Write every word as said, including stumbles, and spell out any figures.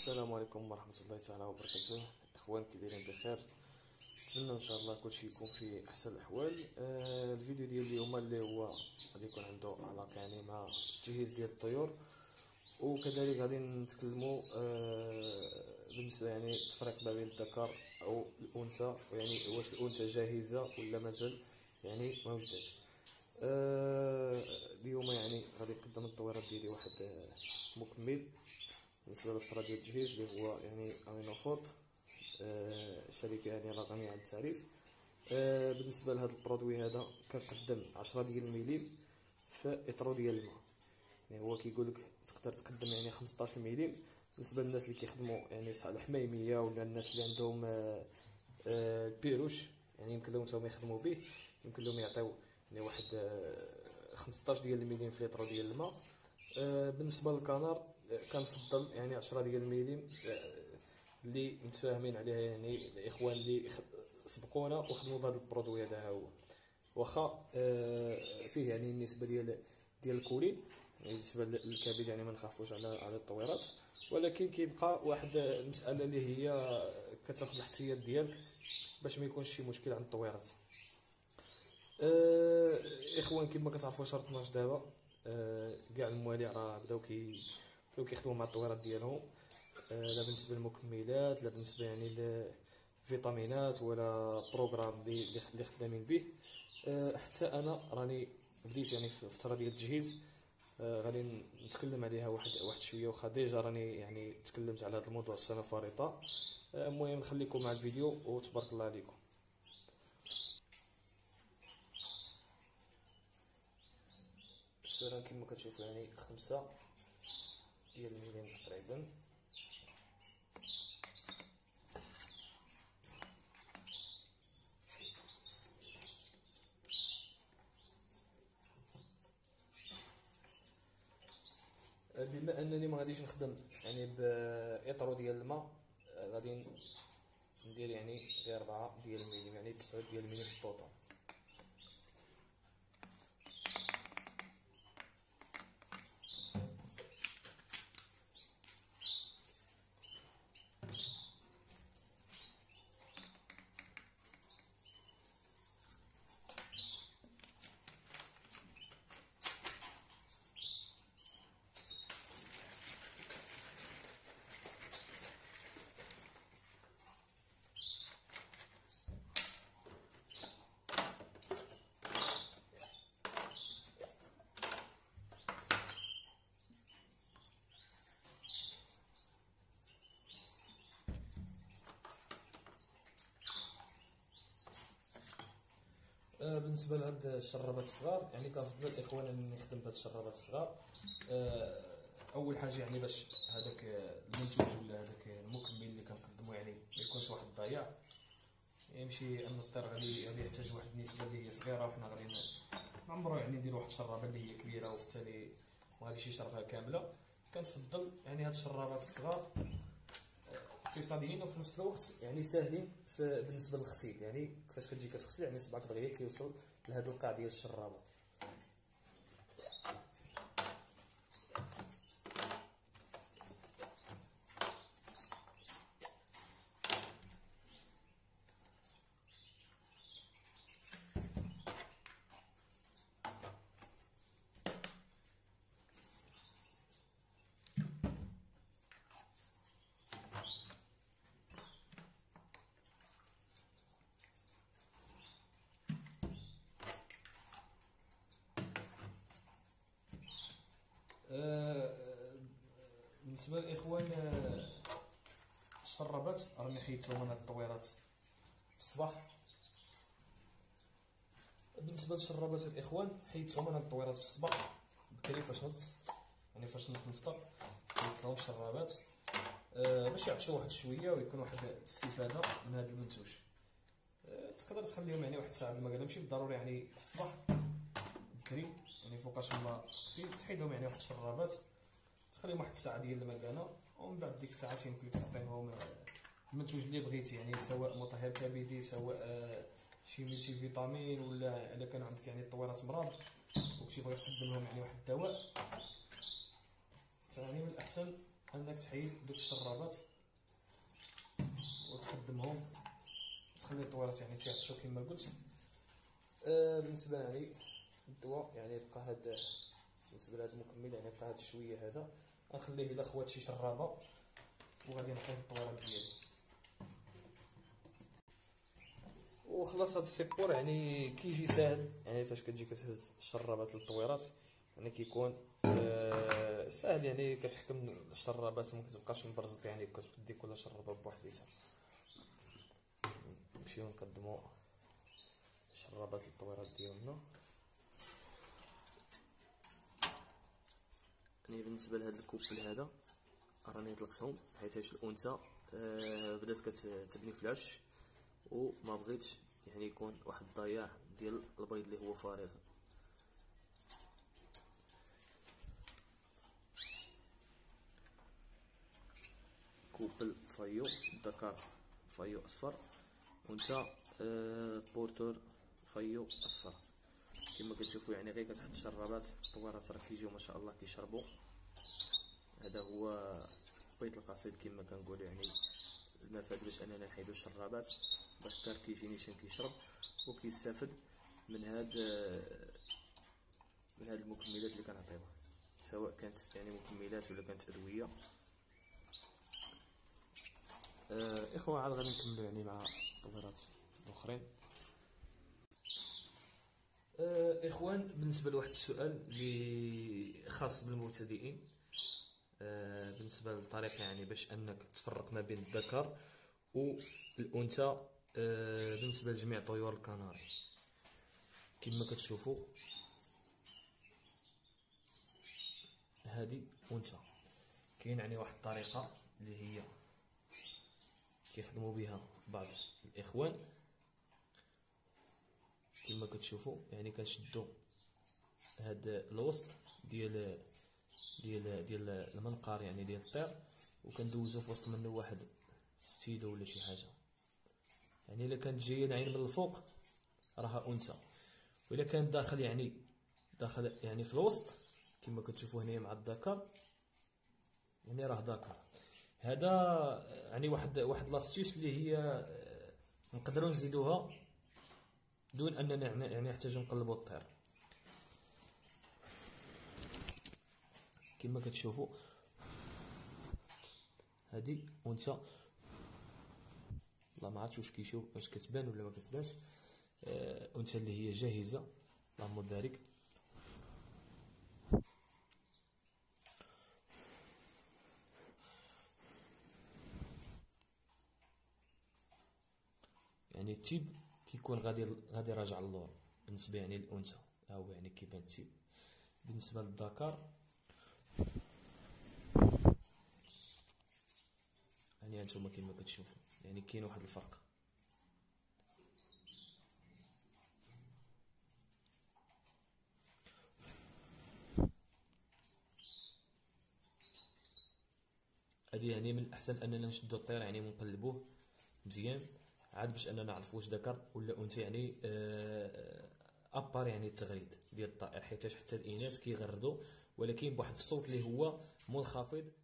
السلام عليكم ورحمة الله تعالى وبركاته. اخوان كي دايرين بخير؟ نتمنى ان شاء الله كلشي يكون في احسن الاحوال. آه الفيديو ديال اليوم اللي هو غادي يكون عنده علاقه يعني مع التجهيز ديال الطيور، وكذلك غادي نتكلموا آه بالنسبه يعني التفريق ما بين الذكر او الانثى، يعني واش الانثى جاهزه ولا مازال يعني ما وجدتش. آه اليوم يعني غادي نقدم الطويرات ديالي واحد آه مكمل بالنسبه للفتره ديال التجهيز اللي هو يعني امينوفوت، آه شركه يعني رقميه على التعريف. آه بالنسبه لهذا البرودوي هذا كنقدم عشرة ديال المليم في اطرو ديال الماء. يعني هو كيقول لك تقدر تقدم يعني خمسطاش مليم بالنسبه للناس اللي كيخدموا يعني صحه الحميميه، ولا الناس اللي عندهم آه آه البيروش، يعني يمكن لهم حتى يخدموا به، يمكن لهم يعطيو يعني واحد آه خمسطاش ديال المليم في لتر ديال الماء. آه بالنسبه للكنار آه كنفضل يعني عشرة ديال المليم، آه اللي متفاهمين عليها يعني الاخوان اللي سبقونا وخدموا بهذا البرودوي هذا. هو واخا آه فيه يعني النسبه ديال ديال الكولين، يعني بالنسبه للكبد يعني ما نخافوش على على الطويرات، ولكن كيبقى واحد المساله اللي هي كتاخذ الاحتياط ديالك باش ما يكونش شي مشكل عند الطويرات. آه اخوان كما كتعرفوا شهر اثناش دابا آه كاع المواليع راه بداو كي بداو كيخدموا مع الطويرات ديالهم، آه لا بالنسبه للمكملات لا بالنسبه يعني للفيتامينات ولا بروغرام اللي اللي خدامين به. آه حتى انا راني بديت يعني في فتره ديال التجهيز، آه غادي نتكلم عليها واحد واحد شويه، واخا ديجا راني يعني تكلمت على هذا الموضوع السنه الفارطه. المهم آه نخليكم مع الفيديو وتبارك الله عليكم. السيران كما كتشوفوا يعني خمسة ديال المليون تقريبا. بما انني ما غاديش نخدم يعني باطرو ديال الماء، غادي ندير يعني غير أربعة ديال المليم، يعني تسعة ديال المليم في الطوطو. آه بالنسبه لهاد الشرابات الصغار يعني كنفضل الاخوان اني نخدم بهاد الشرابات الصغار. آه اول حاجه يعني باش هذاك المنتوج ولا هذاك المكمل اللي كنقدمو يعني ما يكونش واحد الضياع، يمشي ان الطير غادي غادي يحتاج واحد النسبه اللي هي صغيره، وحنا غادي نعمرو يعني نديرو واحد الشرابه اللي هي كبيره وفي التالي ما غاديش يشربها كامله. كنفضل يعني هاد الشرابات الصغار اقتصاديين وفي نفس الوقت يعني ساهلين بالنسبه للغسيل، يعني كيفاش كتجي كتغسل يعني صبعك دغيا كيوصل لهاد القاع ديال الشرابه. بالنسبه للاخوان الشرابات راني حيدتهم من هاد الطويرات في الصباح. بالنسبه للشرابات الاخوان حيدتهم من هاد الطويرات في الصباح بكري فاش نضت، يعني فاش نضت نفطر حيدت لهم الشرابات أه باش يعطشوا واحد شويه ويكون واحد الاستفاده من هذا المنتوج. أه تقدر تخليهم يعني واحد الساعه المكان، ماشي بالضروري يعني في الصباح بكري يعني فوقاش ما غسيل تحيدهم يعني واحد الشرابات تخليهم واحد الساعه ديال المكانه، ومن بعد ديك الساعات يمكن لك تعطيهم المنتوج اللي بغيتي، يعني سواء مطهر كبدي سواء شي ملتي فيتامين، ولا الا كان عندك يعني الطويرات مرض وكنتي بغيت تقدم لهم يعني واحد الدواء، يعني من الاحسن انك تحيد دوك الشرابات وتخدمهم، تخلي الطويرات يعني تيعطشو كما قلت. آه بالنسبه يعني الدواء يعني بقى هاد، بالنسبه لهاد المكمل يعني بقى هاد الشويه هذا غنخليه الى خوات شي شرابه وغادي نحيد الطويرات ديالي وخلاص. هاد السيبور يعني كيجي ساهل، يعني فاش كتجي كتهز الشرابات للطويرات يعني كيكون آه ساهل، يعني كتحكم الشرابات ما كتبقاش مبرزط، يعني كتدي كل شرابه بوحديتها. نمشيو نقدمو الشرابات للطويرات ديالنا. يعني بالنسبه لهاد الكوبل هذا راني طلقتهم حيتاش الانثى آه بدات كتبني في العش وما بغيتش يعني يكون واحد الضياع ديال البيض اللي هو فارغ. كوبل فايو ذكر فايو اصفر، وانثى آه بورتور فايو اصفر. كما كتشوفوا يعني غير كتحط الشرابات الطويرات راه كيجيو ما شاء الله كيشربوا. هذا هو بيض القصيد كما كنقولوا، يعني المفاد باش اننا نحيدو الشرابات باش الطير كيجي نيشان كيشرب وكيستافد من هاد من هاد المكملات اللي كنعطيوه، سواء كانت يعني مكملات ولا كانت ادويه. آه اخوة عاد غادي نكملوا يعني مع الطويرات الاخرين. آه اخوان بالنسبه لواحد السؤال اللي خاص بالمبتدئين، آه بالنسبه للطريقه يعني باش انك تفرق ما بين الذكر والانثى آه بالنسبه لجميع طيور الكناري. كما كتشوفوا هذه انثى، كاين يعني واحد الطريقه اللي هي كيخدموا بها بعض الاخوان. كما كتشوفوا يعني كنشدوا هاد الوسط ديال ديال ديال المنقار يعني ديال الطير وكندوزو في وسط منه واحد ستيلو ولا شي حاجه. يعني الا كانت جايه العين من الفوق راها انثى، والا كانت داخل يعني داخل يعني في الوسط كما كتشوفوا هنا مع الذكر يعني راه ذكر. هذا يعني واحد واحد لاستيس اللي هي نقدروا نزيدوها دون اننا يعني نحتاجو نقلبوا الطير. كما كتشوفوا هذه انثى، والله ما عرفتش واش كيشوف واش كتبان ولا ما كتبانش. آه انثى اللي هي جاهزه، اللهم بارك. يعني التيب كيكون غادي غادي راجع للور بالنسبه يعني للانثى، ها هو يعني كيبان التيب. بالنسبه للذكر يعني هانتوما كما كتشوفوا يعني كاين واحد الفرق. هادي يعني من الاحسن اننا نشدو الطير يعني ونقلبوه مزيان عاد باش اننا نعرفوا واش ذكر ولا انثى، يعني آه ابار يعني التغريد ديال الطائر، حيت حتى الاناث كيغردوا ولكن بواحد الصوت اللي هو منخفض.